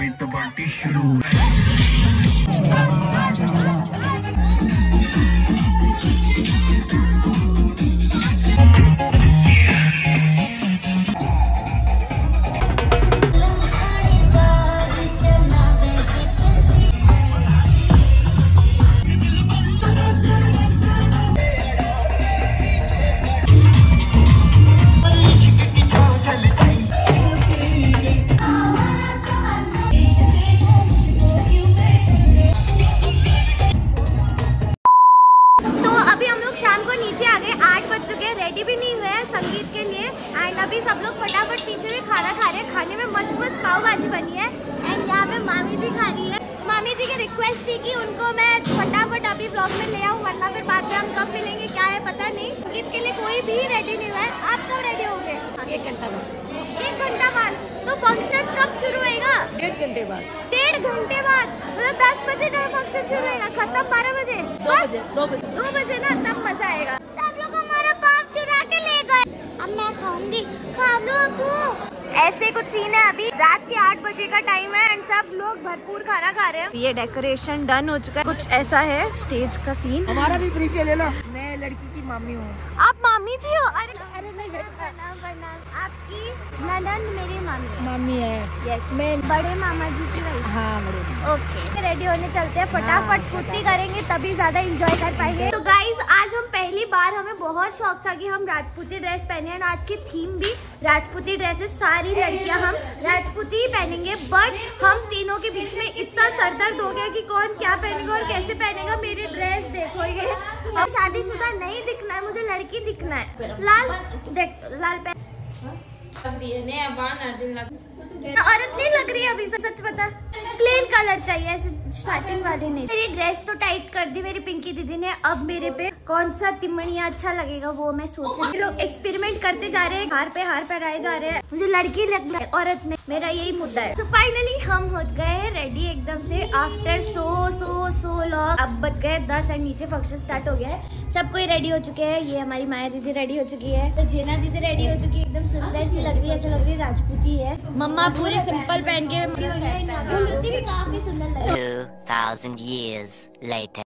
तो पार्टी शुरू। शाम को नीचे आ गए, 8 बज चुके हैं, रेडी भी नहीं हुए हैं संगीत के लिए। एंड अभी सब लोग फटाफट नीचे में खाना खा रहे हैं। खाने में मस्त मस्त पाव भाजी बनी है। एंड यहाँ पे मामी जी खा रही है। मामी जी की रिक्वेस्ट थी कि उनको मैं फटाफट अभी ब्लॉग में ले आऊँ, वरना फिर बाद में हम कब मिलेंगे क्या है पता नहीं। संगीत के लिए कोई भी रेडी नहीं हुआ है। आप कब रेडी हो गए? 1 घंटा बाद। 1 घंटा बाद? तो फंक्शन कब शुरू होएगा? 1.5 घंटे बाद। 1.5 घंटे बाद? मतलब 10 बजे का फंक्शन शुरू होएगा, खत्म 12 बजे? 2 बजे ना, तब मजा आएगा। सब लोग हमारा पाव चुरा के ले गए। अब मैं खाऊंगी, खा लो तू। ऐसे कुछ सीन है। अभी रात के 8 बजे का टाइम है एंड सब लोग भरपूर खाना खा रहे हैं। ये डेकोरेशन डन हो चुका है। कुछ ऐसा है स्टेज का सीन। हमारा भी परिचय ले लो। मैं लड़की की मामी हूँ। आप मामी जी हो? अरे नहीं बेटा। आपकी ननद मेरी मामी है। यस, मैं बड़े मामा जी की वही। हाँ बड़े। ओके, रेडी होने चलते हैं। फटाफट फुर्ती करेंगे तभी ज्यादा एंजॉय कर पाएंगे। तो गाइस, आज हम पहली बार, हमें बहुत शौक था कि हम राजपूती ड्रेस पहने। और आज की थीम भी राजपूती ड्रेसेस। सारी लड़कियां हम राजपूती ही पहनेंगे। बट हम तीनों के बीच में इतना सरदर्द हो गया कि कौन क्या पहनेगा और कैसे पहनेगा। मेरी ड्रेस देखो, ये अब शादीशुदा नहीं दिखना है, मुझे लड़की दिखना है। लाल देख, लाल पहन औरत नहीं लग रही है अभी, सच बता। प्लेन कलर चाहिए, ऐसे स्टार्टिंग वाली नहीं। मेरी ड्रेस तो टाइट कर दी मेरी पिंकी दीदी ने। अब मेरे पे कौन सा तिमणिया अच्छा लगेगा वो मैं सोच रही हूँ। लोग एक्सपेरिमेंट करते जा रहे हैं, हार पे हार पहनाए जा रहे हैं। मुझे लड़की लगना है, औरत नहीं। मेरा यही मुद्दा है। तो फाइनली हम हो गए हैं रेडी एकदम से आफ्टर सो लॉन्ग। अब बज गए 10 एंड नीचे फंक्शन स्टार्ट हो गया है। सब कोई रेडी हो चुके हैं। ये हमारी माया दीदी रेडी हो चुकी है, तो जेना दीदी रेडी हो चुकी है, एकदम सुंदर सी लग रही है, ऐसा लग रही है राजपूती है। मम्मा पूरी सिंपल पहन के भी काफी सुंदर लग रही है। 2000 years later.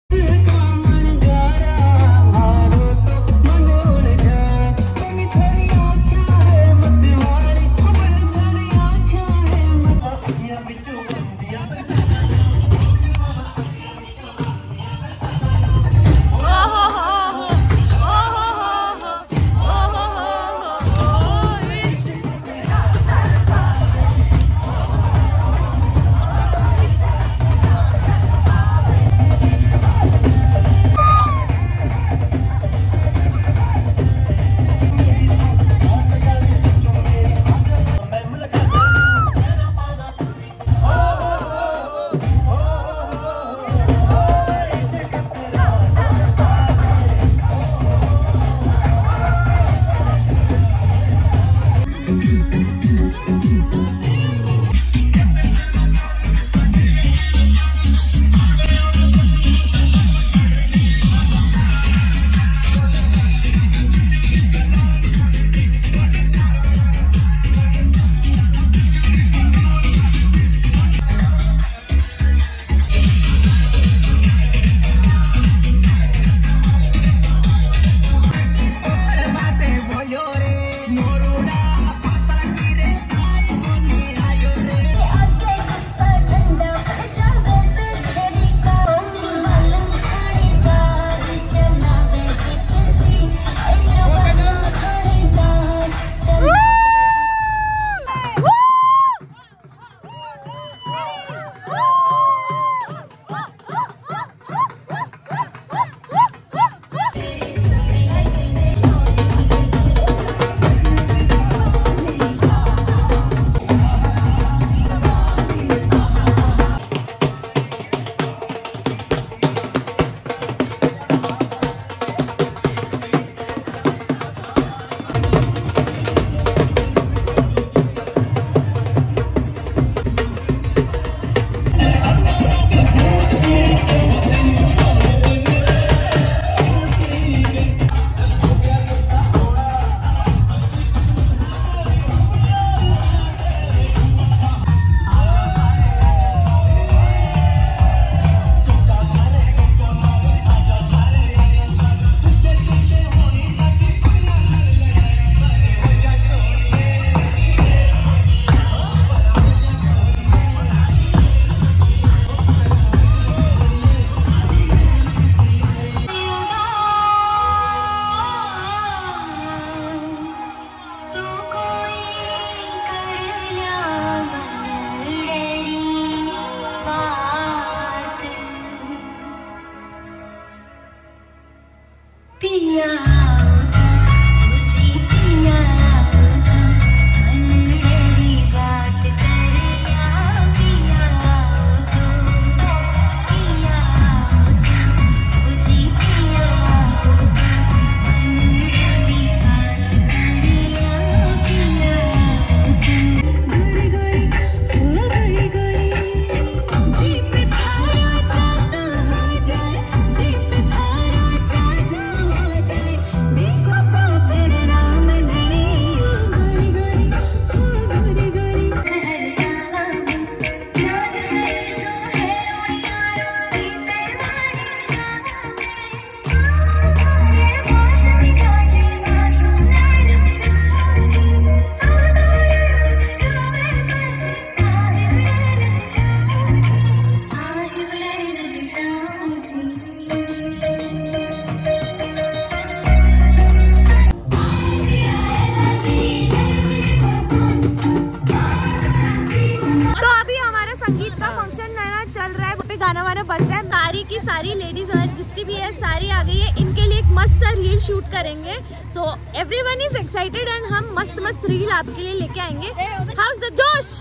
संगीत का फंक्शन नया चल रहा है, वहाँ पे गाना वाना बज रहा है। सारी की सारी लेडीज और जितनी भी है सारी आ गई है। इनके लिए एक मस्त सा रील शूट करेंगे। So everyone is excited and हम मस्त मस्त रील आपके लिए लेके आएंगे। हाउस द जोश।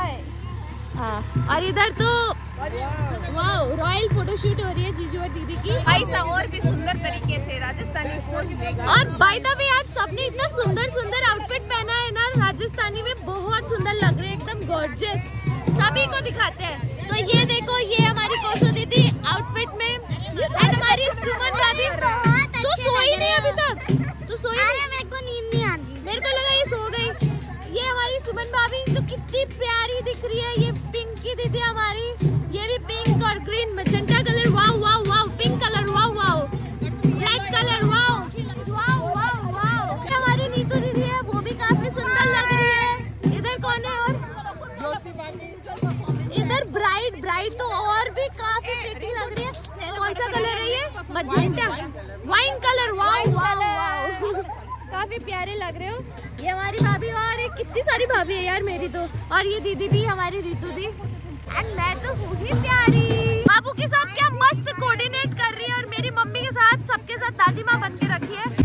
और इधर तो वाओ रॉयल फोटोशूट हो रही है जीजू और दीदी की। भाई साहब और भी सुंदर तरीके से राजस्थानी पोज लेकर। और बाय द वे आज सबने इतना सुंदर सुंदर आउटफिट पहना है ना, राजस्थानी में बहुत सुंदर लग रहे हैं, एकदम गॉर्जियस। सभी को दिखाते हैं। तो ये देखो, ये हमारी कोसो दीदी आउटफिट में एंड हमारी सुमन भाभी। तो सोई नहीं अभी तक, तो सोई नहीं। मेरे को नींद नहीं आती, मेरे को लगा ये सो गई। ये हमारी सुमन भाभी जो कितनी प्यारी दिख रही है। ये पिंक की दीदी हमारी, ये भी पिंक और green magenta colour. Wow wow wow, pink colour wow wow, red colour wow wow wow wow. हमारी नीतू दीदी है, वो भी काफी सुंदर लग रही है। इधर कौन है? और इधर ब्राइड तो और भी काफी प्रिटी लग रही है। कौन सा कलर है ये? Magenta wine colour. Wow wow wow, काफी प्यारे लग रहे हो। ये हमारी भाभी और एक कितनी सारी भाभी है यार मेरी तो। और ये दीदी भी हमारी रीतू दी। एंड मैं तो हूँ ही प्यारी। बाबू के साथ क्या मस्त कोऑर्डिनेट कर रही है और मेरी मम्मी के साथ सबके साथ दादी माँ बन के रखी है।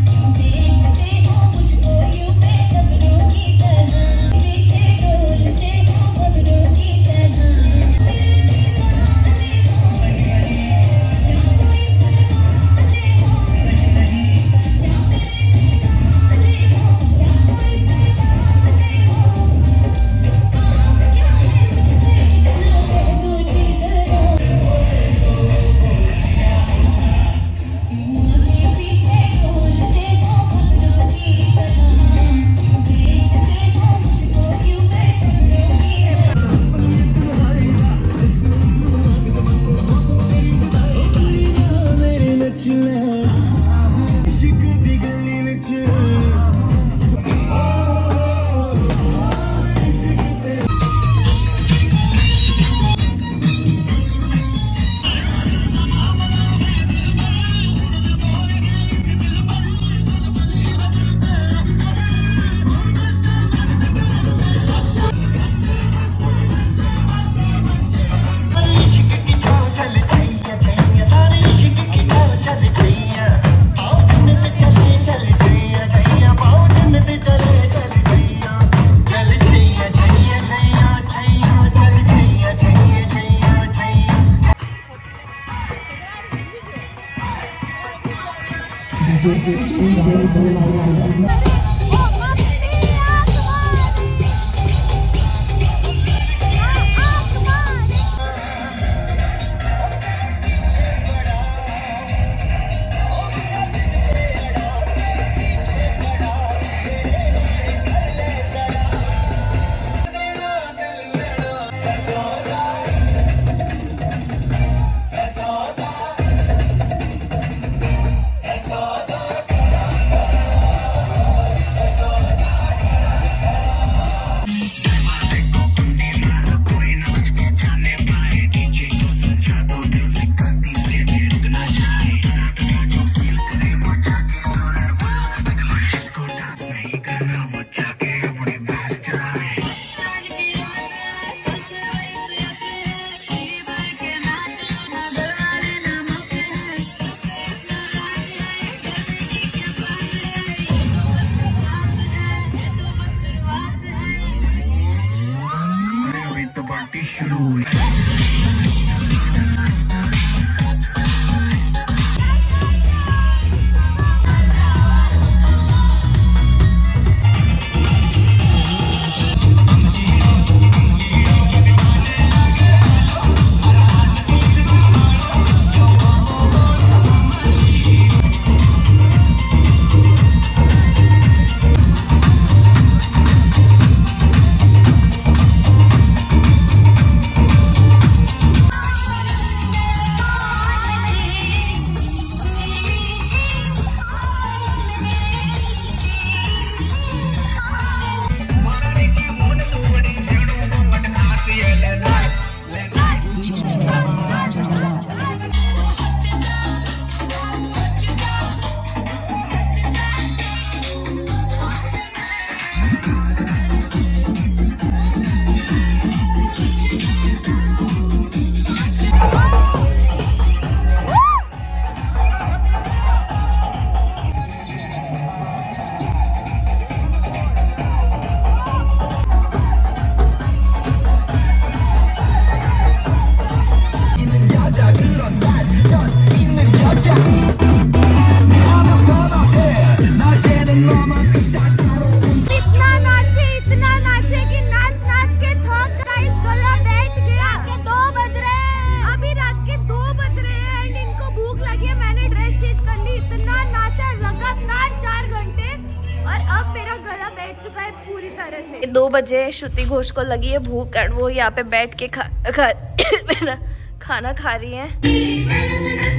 गला बैठ चुका है पूरी तरह से। 2 बजे श्रुति घोष को लगी है भूख एंड वो यहाँ पे बैठ के मेरा खाना खा रही है।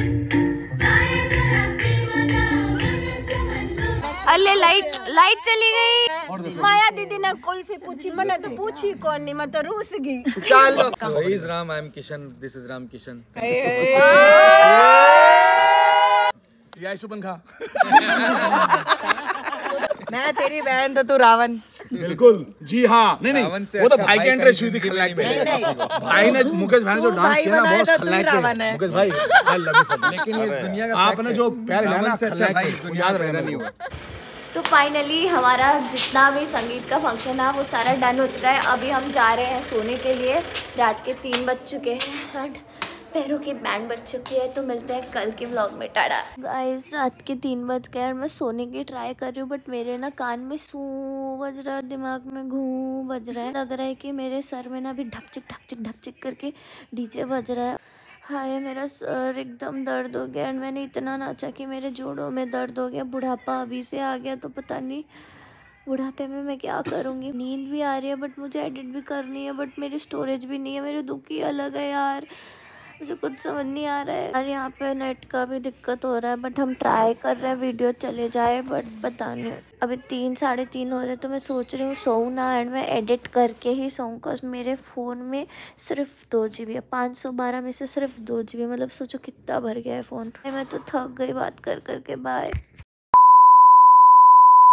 अल्ले लाइट चली गई। माया दीदी ने कुल्फी पूछी, मैंने तो पूछी कौन नहीं, मैं तो रूस गई। So he is Ram, I am Kishan. This is Ram Kishan. ये सुपन खा। मैं तेरी बहन तो तू रावण। बिल्कुल जी हाँ। नहीं वो तो भाई के एंट्री हुई थी खलनायक में। भाई ने मुकेश भाई ने जो डांस किया ना बहुत खलनायक थे। मुकेश भाई आई लव यू। लेकिन ये दुनिया का आपने जो प्यार किया ना खलनायक याद रहेगा नहीं हुआ। तो फाइनली हमारा जितना भी संगीत का फंक्शन है वो सारा डन हो चुका है। अभी हम जा रहे हैं सोने के लिए। रात के 3 बज चुके हैं एंड पैरों की बैंड बज चुकी है। तो मिलते हैं कल के व्लॉग में। टाटा गाइस, रात के 3 बज गए और मैं सोने की ट्राई कर रही हूँ बट मेरे ना कान में सू बज रहा है, दिमाग में घू बज रहा है। लग रहा है कि मेरे सर में ना अभी ढपचिक करके डीजे बज रहा है। हाय, मेरा सर एकदम दर्द हो गया और मैंने इतना नाचा कि मेरे जोड़ों में दर्द हो गया। बुढ़ापा अभी से आ गया तो पता नहीं बुढ़ापे में मैं क्या करूँगी। नींद भी आ रही है बट मुझे एडिट भी करनी है बट मेरी स्टोरेज भी नहीं है। मेरे दुख ही अलग है यार, मुझे कुछ समझ नहीं आ रहा है। और यहाँ पे नेट का भी दिक्कत हो रहा है बट हम ट्राई कर रहे हैं वीडियो चले जाए बट पता नहीं। अभी 3 साढ़े 3 हो रहे तो मैं सोच रही हूँ सोऊं ना एंड मैं एडिट करके ही सोऊं। cause मेरे फ़ोन में सिर्फ 2 GB है। 512 में से सिर्फ 2 GB, मतलब सोचो कितना भर गया है फ़ोन। मैं तो थक गई बात कर करके। बाय।